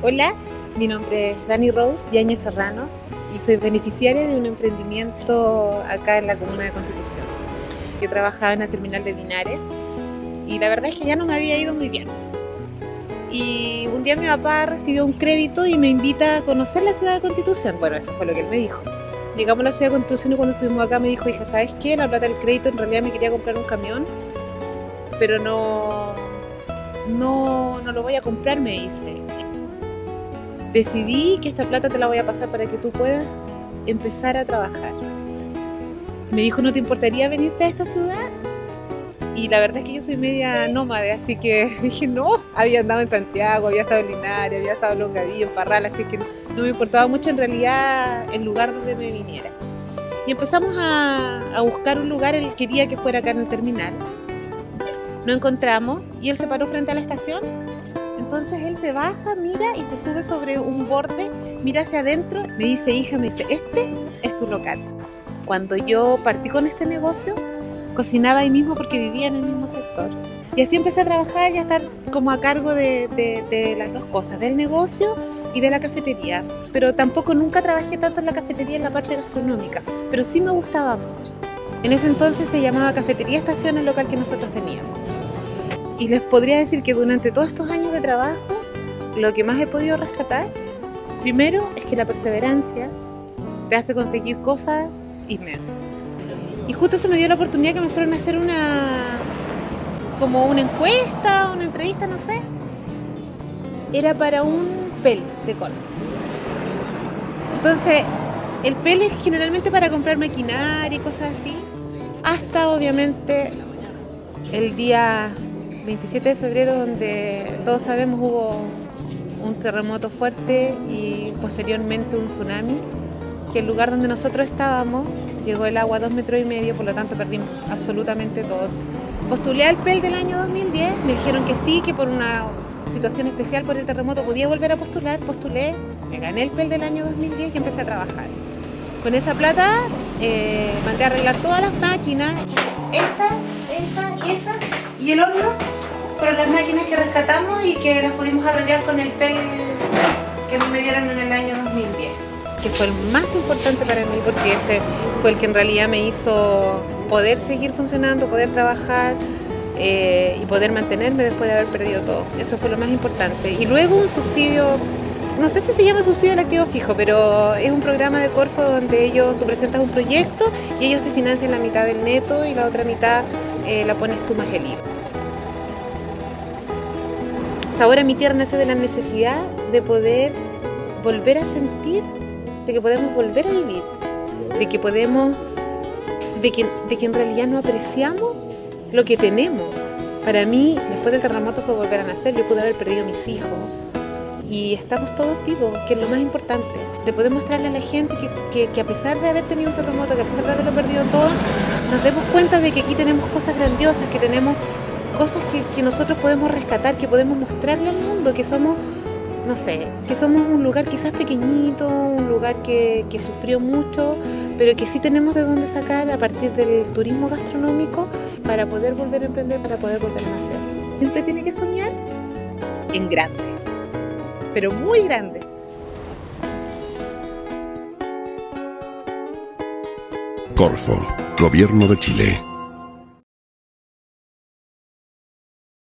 Hola, mi nombre es Dani Rose Yáñez Serrano y soy beneficiaria de un emprendimiento acá en la comuna de Constitución. Yo trabajaba en la terminal de Linares y la verdad es que ya no me había ido muy bien. Y un día mi papá recibió un crédito y me invita a conocer la ciudad de Constitución. Bueno, eso fue lo que él me dijo. Llegamos a la ciudad de Constitución y cuando estuvimos acá me dijo, hija, ¿sabes qué? La plata del crédito en realidad me quería comprar un camión, pero no lo voy a comprar, me dice. Decidí que esta plata te la voy a pasar para que tú puedas empezar a trabajar. Me dijo, ¿no te importaría venirte a esta ciudad? Y la verdad es que yo soy media nómade, así que dije no. Había andado en Santiago, había estado en Linares, había estado en Longaví, en Parral, así que no me importaba mucho en realidad el lugar donde me viniera. Y empezamos a buscar un lugar, él quería que fuera acá en el terminal. Lo encontramos y él se paró frente a la estación. Entonces él se baja, mira y se sube sobre un borde, mira hacia adentro, me dice, hija, me dice, este es tu local. Cuando yo partí con este negocio, cocinaba ahí mismo porque vivía en el mismo sector. Y así empecé a trabajar y a estar como a cargo de las dos cosas, del negocio y de la cafetería. Pero tampoco nunca trabajé tanto en la cafetería en la parte gastronómica, pero sí me gustaba mucho. En ese entonces se llamaba Cafetería Estación el local que nosotros teníamos. Y les podría decir que durante todos estos años de trabajo, lo que más he podido rescatar, primero es que la perseverancia te hace conseguir cosas inmensas. Y justo se me dio la oportunidad que me fueron a hacer como una encuesta, una entrevista, no sé. Era para un PEL de Colmo. Entonces, el PEL es generalmente para comprar maquinaria y cosas así. Hasta obviamente el día 27 de febrero, donde todos sabemos hubo un terremoto fuerte y posteriormente un tsunami, que el lugar donde nosotros estábamos llegó el agua a 2,5 metros, por lo tanto perdimos absolutamente todo. Postulé al PEL del año 2010, me dijeron que sí, que por una situación especial por el terremoto podía volver a postular, postulé, me gané el PEL del año 2010 y empecé a trabajar. Con esa plata mandé a arreglar todas las máquinas, esa y esa, y el horno fueron las máquinas que rescatamos y que las pudimos arreglar con el PEL que me dieron en el año 2010, que fue el más importante para mí porque ese fue el que en realidad me hizo poder seguir funcionando, poder trabajar y poder mantenerme después de haber perdido todo. Eso fue lo más importante. Y luego un subsidio, no sé si se llama subsidio del activo fijo, pero es un programa de Corfo donde tú presentas un proyecto y ellos te financian la mitad del neto y la otra mitad la pones tú más el IVA. Sabor a mi tierra nace de la necesidad de poder volver a sentir, de que podemos volver a vivir, de que en realidad no apreciamos lo que tenemos. Para mí, después del terremoto fue volver a nacer. Yo pude haber perdido a mis hijos y estamos todos vivos, que es lo más importante, de poder mostrarle a la gente que a pesar de haber tenido un terremoto, que a pesar de haberlo perdido todo, nos demos cuenta de que aquí tenemos cosas grandiosas, que tenemos cosas que nosotros podemos rescatar, que podemos mostrarle al mundo, que somos, no sé, que somos un lugar quizás pequeñito, un lugar que sufrió mucho, pero que sí tenemos de dónde sacar a partir del turismo gastronómico para poder volver a emprender, para poder volver a nacer. Siempre tiene que soñar en grande, pero muy grande. Corfo, Gobierno de Chile.